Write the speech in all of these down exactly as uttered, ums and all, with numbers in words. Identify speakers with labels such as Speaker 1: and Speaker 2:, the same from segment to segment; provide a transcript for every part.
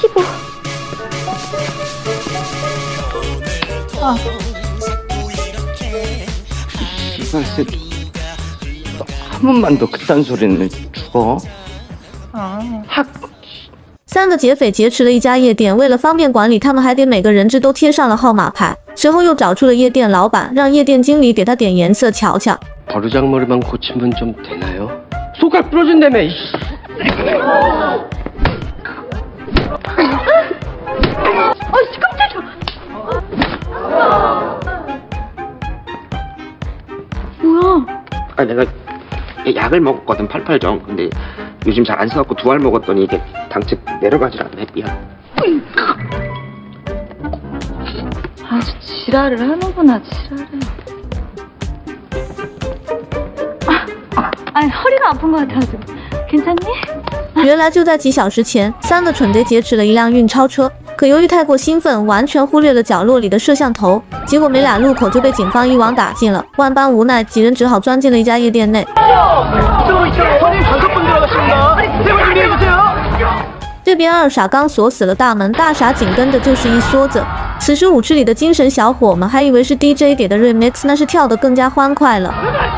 Speaker 1: 이십오. 아.
Speaker 2: 한 번만 더 그딴 소리는 죽어.
Speaker 1: 아.
Speaker 3: 三个劫匪劫持了一家夜店，为了方便管理，他们还给每个人质都贴上了号码牌。随后又找出了夜店老板，让夜店经理给他点颜色瞧瞧。
Speaker 2: 버르장머리만 고치면 좀 되나요? 손가락 부러진다며.
Speaker 1: 아이씨 깜짝이야. 뭐야?
Speaker 4: 아 내가 약을 먹었거든 팔팔정. 근데 요즘 잘 안 써갖고 두 알 먹었더니 이게 당체 내려가질 않네. 미안.
Speaker 1: 아주 지랄을 하는구나 지랄을. 아, 아니 허리가 아픈 것 같아가지고. 괜찮니?
Speaker 3: 原来就在几小时前，三个蠢贼劫持了一辆运钞车，可由于太过兴奋，完全忽略了角落里的摄像头，结果没俩路口就被警方一网打尽了。万般无奈，几人只好钻进了一家夜店内。这边二傻刚锁死了大门，大傻紧跟着就是一梭子。此时舞池里的精神小伙们还以为是 D J 给的 remix， 那是跳得更加欢快了。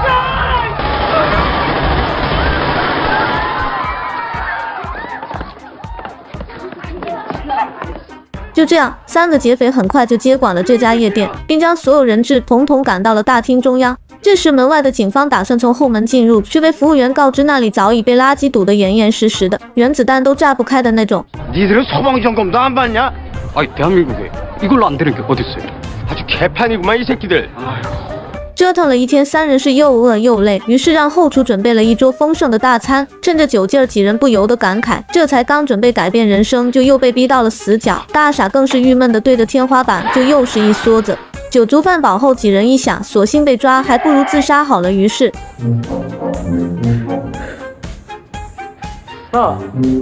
Speaker 3: 就这样，三个劫匪很快就接管了这家夜店，并将所有人质统统赶到了大厅中央。这时，门外的警方打算从后门进入，却被服务员告知那里早已被垃圾堵得严严实实的，原子弹都炸不开的那种。
Speaker 2: 니들은 소방점검도 안 받냐? 아니 대한민국에 이걸로 안 되는 게 어딨어요? 아주 개판이구만 이 새끼들.
Speaker 3: 折腾了一天，三人是又饿又累，于是让后厨准备了一桌丰盛的大餐。趁着酒劲儿，几人不由得感慨：这才刚准备改变人生，就又被逼到了死角。大傻更是郁闷的对着天花板，就又是一梭子。酒足饭饱后，几人一想，索性被抓，还不如自杀好了。于是，
Speaker 2: 하나,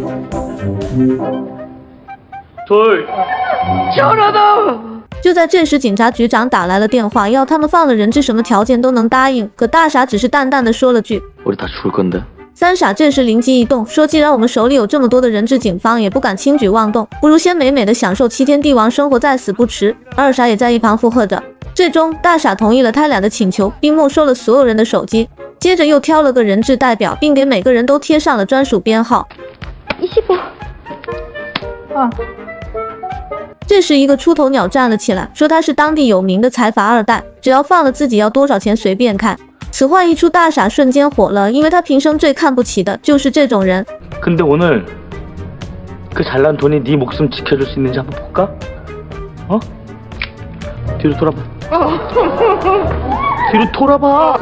Speaker 2: 둘, 전화다!
Speaker 3: 就在这时，警察局长打来了电话，要他们放了人质，什么条件都能答应。可大傻只是淡淡的说了句：“
Speaker 2: 우리 다 죽을 건데。”
Speaker 3: 三傻这时灵机一动，说：“既然我们手里有这么多的人质，警方也不敢轻举妄动，不如先美美的享受七天帝王生活，再死不迟。”二傻也在一旁附和着。最终，大傻同意了他俩的请求，并没收了所有人的手机。接着又挑了个人质代表，并给每个人都贴上了专属编号。
Speaker 1: 이십오. 아.
Speaker 3: 这时，一个出头鸟站了起来，说他是当地有名的财阀二代，只要放了自己要多少钱随便开。此话一出，大傻瞬间火了，因为他平生最看不起的就是这种人。
Speaker 2: 근데 오늘 그 잘난 돈이 네 목숨 지켜줄 수 있는지 한번 볼까? 어? 뒤로 돌아봐. 뒤로 돌아봐.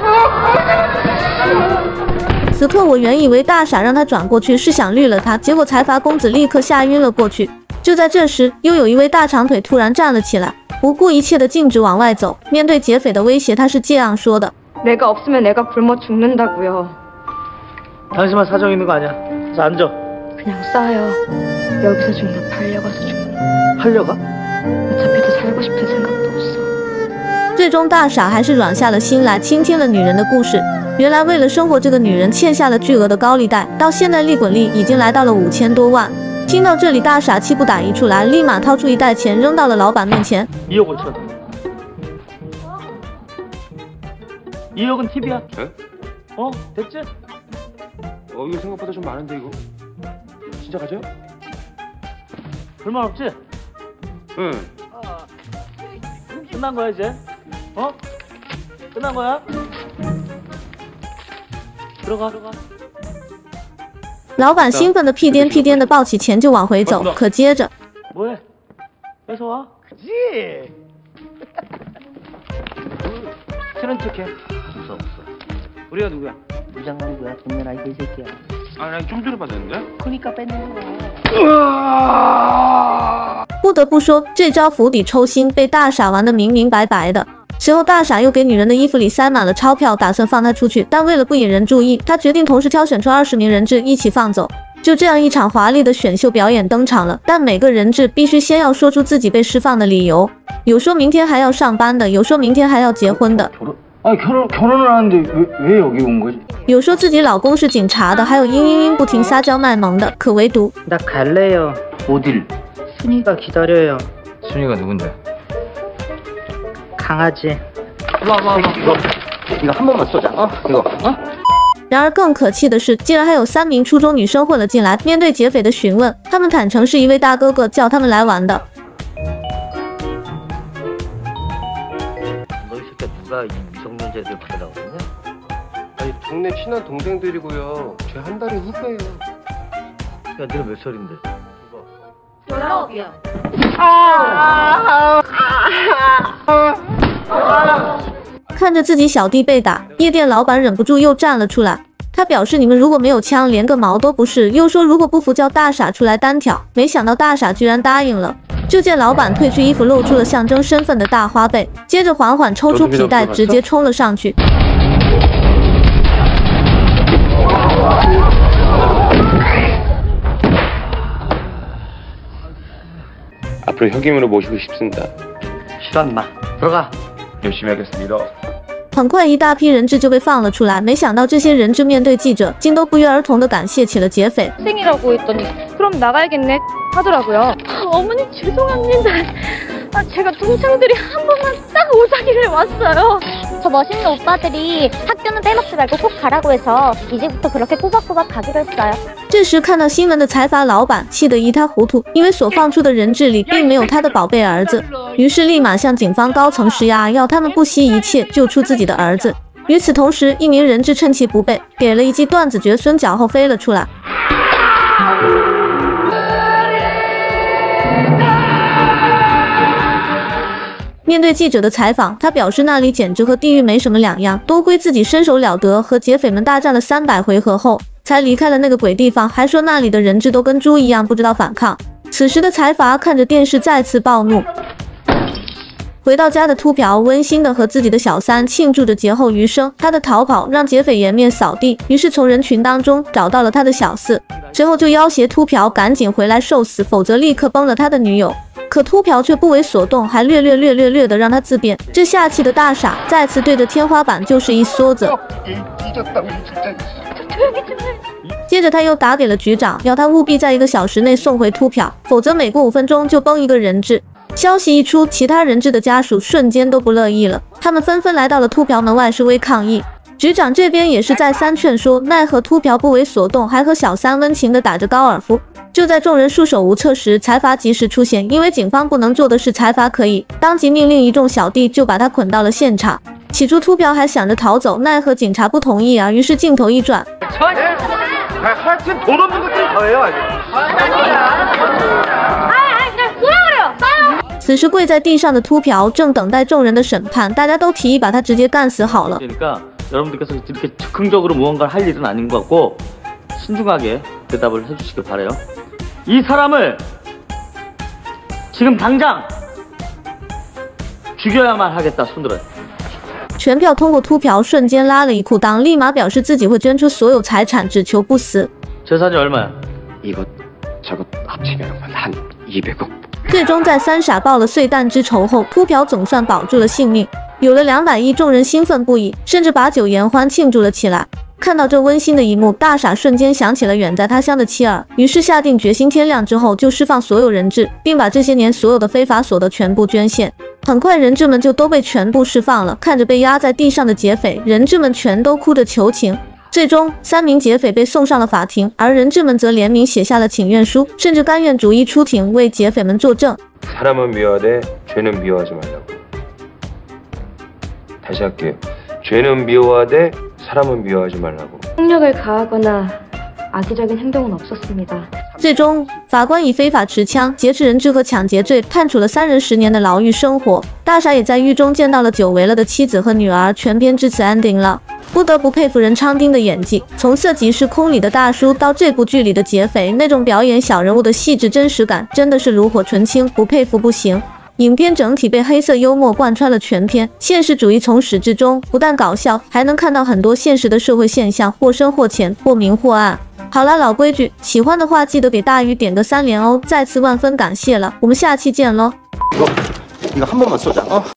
Speaker 3: 此刻我原以为大傻让他转过去是想绿了他，结果财阀公子立刻吓晕了过去。 就在这时，又有一位大长腿突然站了起来，不顾一切的径直往外走。面对劫匪的威胁，他是这样说的：“
Speaker 1: 내가 없으면 내가 굶어 죽는다고요.
Speaker 2: 당신만 사정 있는 거 아니야? 자 앉아.
Speaker 1: 그냥 싸요. 여기서 죽나 팔려가서 죽나.
Speaker 2: 하려가?
Speaker 1: 어차피 더 살고 싶은 생각도 없어.
Speaker 3: 最终，大傻还是软下了心来，倾听了女人的故事。原来，为了生活，这个女人欠下了巨额的高利贷，到现在利滚利已经来到了五千多万。 听到这里，大傻气不打一处来，立马掏出一袋钱扔到了老板面前。
Speaker 2: 이억을 쳐. 이억은 팁이야.
Speaker 4: 에?
Speaker 2: 어, 됐지?
Speaker 4: 어 이거 생각보다 좀 많은데 이거. 진짜 가져요?
Speaker 2: 불만 없지?
Speaker 4: 응.
Speaker 2: 끝난 거야 이제? 어? 끝난 거야? 들어가. 들어가.
Speaker 3: 老板兴奋的屁颠屁颠的抱起钱就往回走，可接着，
Speaker 2: 뭐해? 뺏어 와? 그지? 친한 척해. 없어 없어. 우리가 누구야? 부장님 누구야? 돈 내라 이 새끼야.
Speaker 4: 아 난 좀 전에 받았는데?
Speaker 2: 그러니까 뺏는 거야.
Speaker 3: 不得不说，这招釜底抽薪被大傻玩得明明白白的。 随后，大傻又给女人的衣服里塞满了钞票，打算放她出去。但为了不引人注意，他决定同时挑选出二十名人质一起放走。就这样，一场华丽的选秀表演登场了。但每个人质必须先要说出自己被释放的理由，有说明天还要上班的，有说明天还要结婚的。
Speaker 2: 아니 결혼 결혼을 하는데 왜 왜 여기 온 거지?
Speaker 3: 有说自己老公是警察的，还有嘤嘤嘤不停撒娇卖萌的。可唯独
Speaker 2: 나 갈래요. 어딜?
Speaker 5: 순이가 기다려요.
Speaker 6: 순이가 누군데?
Speaker 5: 강아지.
Speaker 6: 와와와 이거 이거 한 번만 쏘자. 어 이거 어?
Speaker 3: 然而更可气的是，竟然还有三名初中女生混了进来。面对劫匪的询问，他们坦诚是一位大哥哥叫他们来玩的。
Speaker 6: 너희 새끼 누가 이 미성년자들 받으라고 그러냐?
Speaker 7: 아니 동네 친한 동생들이고요. 제 한 달이 후배예요.
Speaker 6: 야 너는 몇 살인데?
Speaker 1: 열아홉이요.
Speaker 3: 看着自己小弟被打，夜店老板忍不住又站了出来。他表示：“你们如果没有枪，连个毛都不是。”又说：“如果不服，叫大傻出来单挑。”没想到大傻居然答应了。就见老板褪去衣服，露出了象征身份的大花背，接着缓缓抽出皮带，直接冲了上去。
Speaker 7: 앞으로 형님으로 모시고 싶습니다.
Speaker 6: 싫어 임마. 들어가.
Speaker 7: 열심히 하겠습니다.
Speaker 3: 很快，一大批人质就被放了出来。没想到这些人质面对记者，竟都不约而同地感谢起了劫匪。
Speaker 1: 학생이라고 했더니 그럼 나가야겠네 하더라고요. 어머니 죄송합니다. 아, 제가 동창들이 한 번만 딱 오자기를 왔어요.
Speaker 8: 저 멋있는 오빠들이 학교는 빼먹지 말고 꼭 가라고 해서 이제부터 그렇게 꼬박꼬박 가기로 했어요.
Speaker 3: 这时看到新闻的财阀老板气得一塌糊涂，因为所放出的人质里并没有他的宝贝儿子，于是立马向警方高层施压，要他们不惜一切救出自己的儿子。与此同时，一名人质趁其不备，给了一记断子绝孙，脚后飞了出来。 面对记者的采访，他表示那里简直和地狱没什么两样，多亏自己身手了得，和劫匪们大战了三百回合后，才离开了那个鬼地方。还说那里的人质都跟猪一样，不知道反抗。此时的财阀看着电视再次暴怒。回到家的秃瓢温馨的和自己的小三庆祝着劫后余生。他的逃跑让劫匪颜面扫地，于是从人群当中找到了他的小四，之后就要挟秃瓢赶紧回来受死，否则立刻崩了他的女友。 可秃瓢却不为所动，还略略略略略的让他自辩。这下气的大傻再次对着天花板就是一梭子。接着他又打给了局长，要他务必在一个小时内送回秃瓢，否则每过五分钟就崩一个人质。消息一出，其他人质的家属瞬间都不乐意了，他们纷纷来到了秃瓢门外示威抗议。 局长这边也是再三劝说，奈何秃瓢不为所动，还和小三温情的打着高尔夫。就在众人束手无策时，财阀及时出现，因为警方不能做的事，财阀可以，当即命令一众小弟就把他捆到了现场。起初秃瓢还想着逃走，奈何警察不同意啊，于是镜头一转，此时跪在地上的秃瓢正等待众人的审判，大家都提议把他直接干死好了。
Speaker 2: 여러분들께서 이렇게 즉흥적으로 무언가를 할 일은 아닌 것 같고 신중하게 대답을 해주시길 바래요. 이 사람을 지금 당장 죽여야만 하겠다. 손들어요.
Speaker 3: 全票通过秃瓢瞬间拉了一裤裆，立马表示自己会捐出所有财产，只求不死。
Speaker 2: 재산이 얼마야?
Speaker 4: 이것 저것 합치면 한 이백억.
Speaker 3: 最终在三傻报了碎弹之仇后，秃瓢总算保住了性命。 有了两百亿，众人兴奋不已，甚至把酒言欢庆祝了起来。看到这温馨的一幕，大傻瞬间想起了远在他乡的妻儿，于是下定决心，天亮之后就释放所有人质，并把这些年所有的非法所得全部捐献。很快，人质们就都被全部释放了。看着被压在地上的劫匪，人质们全都哭着求情。最终，三名劫匪被送上了法庭，而人质们则联名写下了请愿书，甚至甘愿逐一出庭为劫匪们作证。
Speaker 7: 사람은 미워하되 죄는 미워하지 말라고. 다시 할게요. 죄는 미워하되 사람은 미워하지 말라고.
Speaker 1: 폭력을 가하거나 악의적인 행동은 없었습니다.
Speaker 3: 最终，法官以非法持枪、劫持人质和抢劫罪判处了三人十年的牢狱生活。大傻也在狱中见到了久违了的妻子和女儿，全片至此 ending 了。不得不佩服任昌丁的演技，从《色即是空》里的大叔到这部剧里的劫匪，那种表演小人物的细致真实感，真的是炉火纯青，不佩服不行。 影片整体被黑色幽默贯穿了全片，现实主义从始至终不但搞笑，还能看到很多现实的社会现象，或深或浅，或明或暗。好了，老规矩，喜欢的话记得给大鱼点个三连哦！再次万分感谢了，我们下期见喽。
Speaker 6: 이거 이거 한 번만 쏘자. 어?